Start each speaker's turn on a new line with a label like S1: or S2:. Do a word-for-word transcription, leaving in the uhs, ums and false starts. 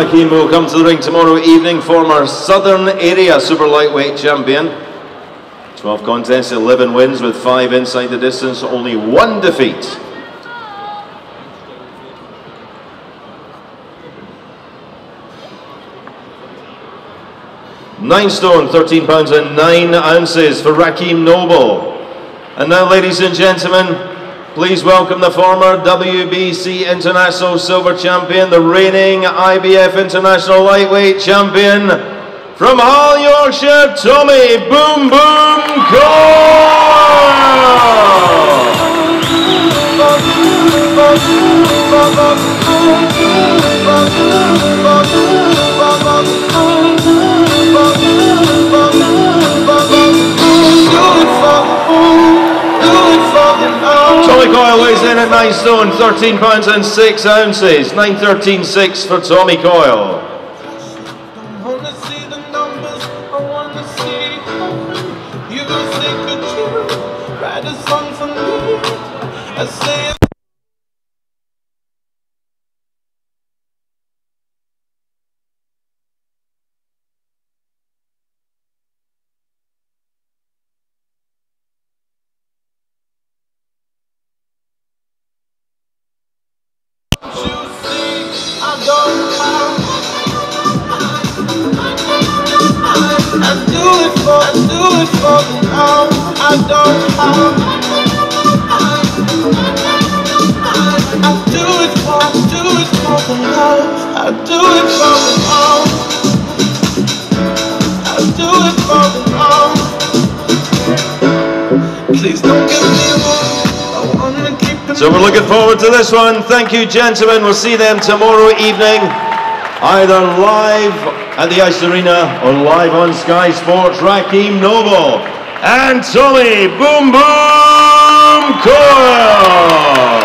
S1: Rakim will come to the ring tomorrow evening, former Southern Area Super Lightweight Champion. twelve contests, eleven wins with five inside the distance, only one defeat. Nine stone, thirteen pounds and nine ounces for Rakim Noble. And now, ladies and gentlemen, please welcome the former W B C International Silver Champion, the reigning I B F International Lightweight Champion, from Hull, Yorkshire, Tommy Boom Boom Tommy Coyle weighs in at nine stone, thirteen pounds and six ounces. nine thirteen six for Tommy Coyle.
S2: I wanna see the numbers, I wanna see you say, could you write a song for me? I say I do it for, I do it for the now. I don't have. I do it for, I do it for the love. I do it for the now. I do it for the now. Please don't get me wrong. I wanna keep it.
S1: So we're looking forward to this one. Thank you, gentlemen. We'll see them tomorrow evening, either live at the Ice Arena or live on Sky Sports. Rakim Noble and Tommy Boom Boom Coyle.